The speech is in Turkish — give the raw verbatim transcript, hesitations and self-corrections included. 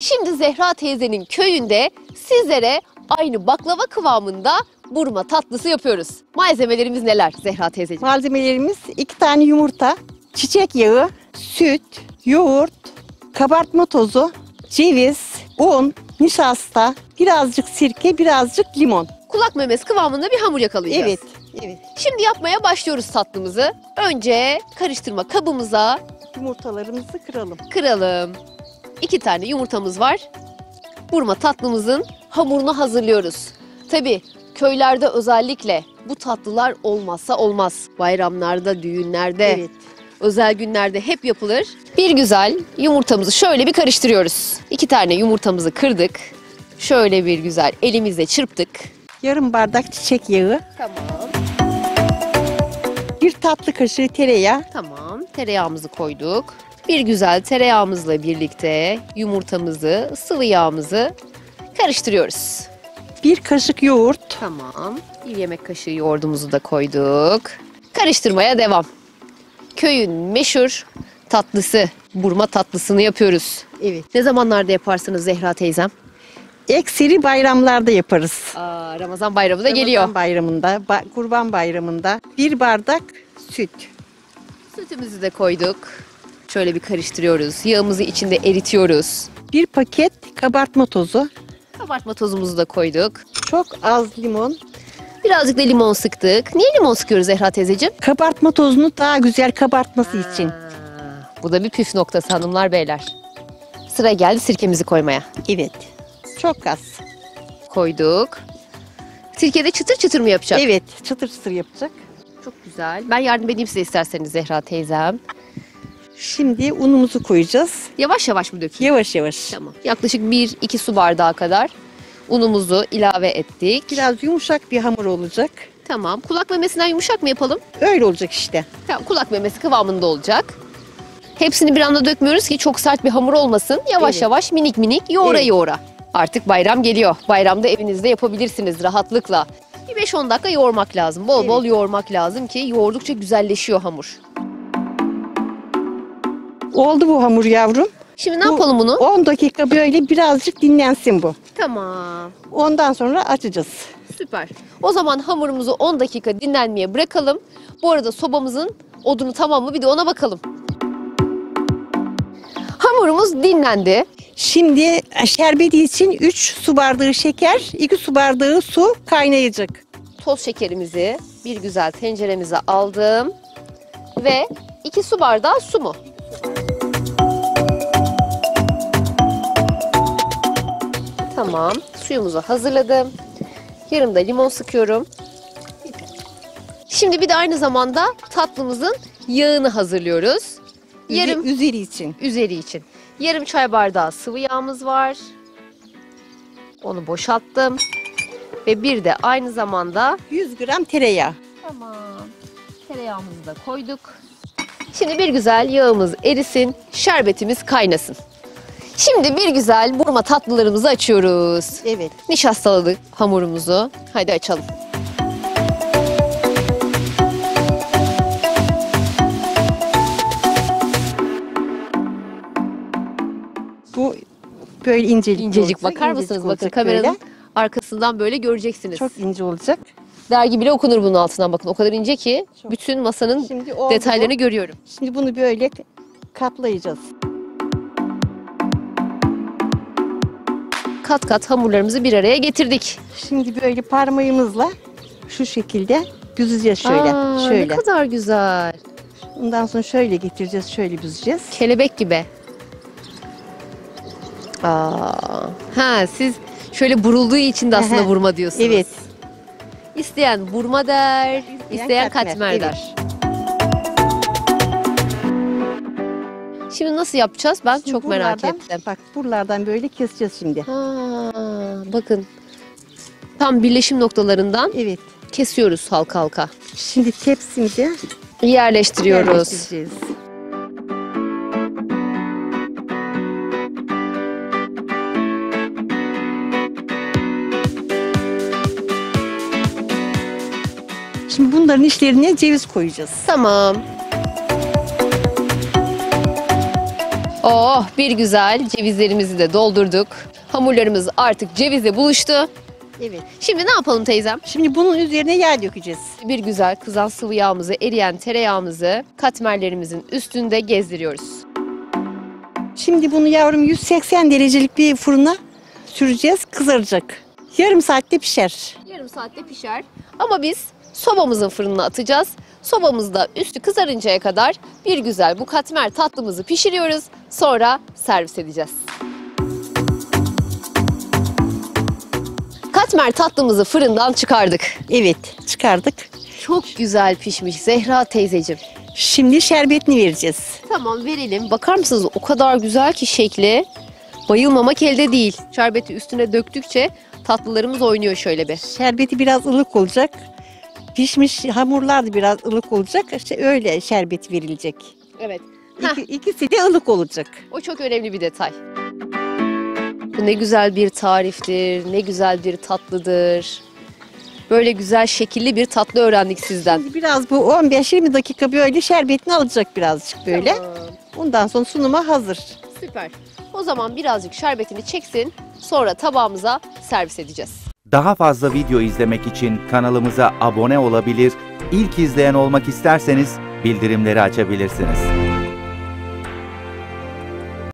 Şimdi Zehra teyzenin köyünde sizlere aynı baklava kıvamında burma tatlısı yapıyoruz. Malzemelerimiz neler Zehra teyzeciğim? Malzemelerimiz iki tane yumurta, çiçek yağı, süt, yoğurt, kabartma tozu, ceviz, un, nişasta, birazcık sirke, birazcık limon. Kulak memesi kıvamında bir hamur yakalayacağız. Evet, evet. Şimdi yapmaya başlıyoruz tatlımızı. Önce karıştırma kabımıza Yumurtalarımızı kıralım. kıralım. İki tane yumurtamız var. Burma tatlımızın hamurunu hazırlıyoruz. Tabii köylerde özellikle bu tatlılar olmazsa olmaz. Bayramlarda, düğünlerde, Evet. özel günlerde hep yapılır. Bir güzel yumurtamızı şöyle bir karıştırıyoruz. İki tane yumurtamızı kırdık. Şöyle bir güzel elimizle çırptık. Yarım bardak çiçek yağı, Tamam. bir tatlı kaşığı tereyağı, Tamam. Tereyağımızı koyduk. Bir güzel tereyağımızla birlikte yumurtamızı, sıvı yağımızı karıştırıyoruz. bir kaşık yoğurt, Tamam. Bir yemek kaşığı yoğurdumuzu da koyduk. Karıştırmaya devam. Köyün meşhur tatlısı, burma tatlısını yapıyoruz. evet. Ne zamanlarda yaparsınız Zehra teyzem? Ekseri bayramlarda yaparız. Aa, Ramazan bayramı da geliyor. Ramazan bayramında, ba- kurban bayramında bir bardak süt. Sütümüzü de koyduk. Şöyle bir karıştırıyoruz. Yağımızı içinde eritiyoruz. Bir paket kabartma tozu, Kabartma tozumuzu da koyduk. çok az limon. Birazcık da limon sıktık. Niye limon sıkıyoruz Zehra teyzeciğim? Kabartma tozunu daha güzel kabartması için. Aa, bu da bir püf noktası hanımlar beyler. Sıra geldi sirkemizi koymaya. Evet. Çok az. Koyduk. Sirkede çıtır çıtır mı yapacak? Evet, çıtır çıtır yapacak. Çok güzel. Ben yardım edeyim size isterseniz Zehra teyzem. Şimdi unumuzu koyacağız. Yavaş yavaş mı dökeyim? Yavaş yavaş. Tamam. Yaklaşık bir iki su bardağı kadar unumuzu ilave ettik. Biraz yumuşak bir hamur olacak. Tamam. Kulak memesinden yumuşak mı yapalım? Öyle olacak işte. Tamam. Kulak memesi kıvamında olacak. Hepsini bir anda dökmüyoruz ki çok sert bir hamur olmasın. Yavaş Evet. yavaş minik minik yoğura Evet. yoğura. Artık bayram geliyor. Bayramda evinizde yapabilirsiniz rahatlıkla. Bir beş on dakika yoğurmak lazım. Bol bol Evet. yoğurmak lazım ki yoğurdukça güzelleşiyor hamur. Oldu bu hamur yavrum. Şimdi ne Bu yapalım bunu? on dakika böyle birazcık dinlensin bu. Tamam. Ondan sonra açacağız. Süper. O zaman hamurumuzu on dakika dinlenmeye bırakalım. Bu arada sobamızın odunu tamam mı bir de ona bakalım. Hamurumuz dinlendi. Şimdi şerbeti için üç su bardağı şeker, iki su bardağı su kaynayacak. Toz şekerimizi bir güzel tenceremize aldım. Ve iki su bardağı su mu? Tamam. Suyumuzu hazırladım. Yarım da limon sıkıyorum. Şimdi bir de aynı zamanda tatlımızın yağını hazırlıyoruz. Yarım Yarım üzeri için. üzeri için. Yarım çay bardağı sıvı yağımız var. Onu boşalttım. Ve bir de aynı zamanda yüz gram tereyağı. tamam. Tereyağımızı da koyduk. Şimdi bir güzel yağımız erisin, şerbetimiz kaynasın. Şimdi bir güzel burma tatlılarımızı açıyoruz. Evet. Nişastaladık hamurumuzu. Haydi açalım. Bu böyle incelik İncecik olacak, bakar incecik mısınız? Bakın olacak kameranın böyle. arkasından böyle göreceksiniz. Çok ince olacak. Dergi bile okunur bunun altından bakın. O kadar ince ki Çok. bütün masanın Şimdi oldu detaylarını bu. görüyorum. Şimdi bunu böyle katlayacağız. Kat kat hamurlarımızı bir araya getirdik. Şimdi böyle parmağımızla şu şekilde büzeceğiz şöyle. Aa, şöyle. Ne kadar güzel. Ondan sonra şöyle getireceğiz, şöyle büzeceğiz. Kelebek gibi. Aa, ha siz şöyle burulduğu için de aslında Aha, vurma diyorsunuz. Evet. İsteyen vurma der, isteyen katmer, katmer evet. der. Şimdi nasıl yapacağız? Ben Şimdi çok merak buralardan- ettim. Bak buralardan böyle keseceğiz şimdi. Ha, bakın. Tam birleşim noktalarından Evet. kesiyoruz halka halka. Şimdi tepsimize Yerleştiriyoruz. yerleştireceğiz. Şimdi bunların içlerine ceviz koyacağız. Tamam. Oh, bir güzel cevizlerimizi de doldurduk. Hamurlarımız artık cevizle buluştu. Evet. Şimdi ne yapalım teyzem? Şimdi bunun üzerine yağ dökeceğiz. Bir güzel kızan sıvı yağımızı, eriyen tereyağımızı katmerlerimizin üstünde gezdiriyoruz. Şimdi bunu yavrum yüz seksen derecelik bir fırına süreceğiz. Kızaracak. Yarım saatte pişer. Yarım saatte pişer. Ama biz sobamızın fırınına atacağız. Sobamızda üstü kızarıncaya kadar bir güzel bu katmer tatlımızı pişiriyoruz. Sonra servis edeceğiz. Katmer tatlımızı fırından çıkardık. Evet, çıkardık. Çok güzel pişmiş Zehra teyzeciğim. Şimdi şerbetini vereceğiz. Tamam, verelim. Bakar mısınız, o kadar güzel ki şekli. Bayılmamak elde değil. Şerbeti üstüne döktükçe tatlılarımız oynuyor şöyle bir. Şerbeti biraz ılık olacak. Pişmiş hamurlar da biraz ılık olacak. İşte öyle şerbet verilecek. Evet. İki, ikisi de ılık olacak. O çok önemli bir detay. Bu ne güzel bir tariftir, ne güzel bir tatlıdır. Böyle güzel şekilli bir tatlı öğrendik sizden. Şimdi biraz bu on beş yirmi dakika böyle şerbetini alacak birazcık böyle. Tamam. Ondan sonra sunuma hazır. Süper. O zaman birazcık şerbetini çeksin, sonra tabağımıza servis edeceğiz. Daha fazla video izlemek için kanalımıza abone olabilir, ilk izleyen olmak isterseniz bildirimleri açabilirsiniz.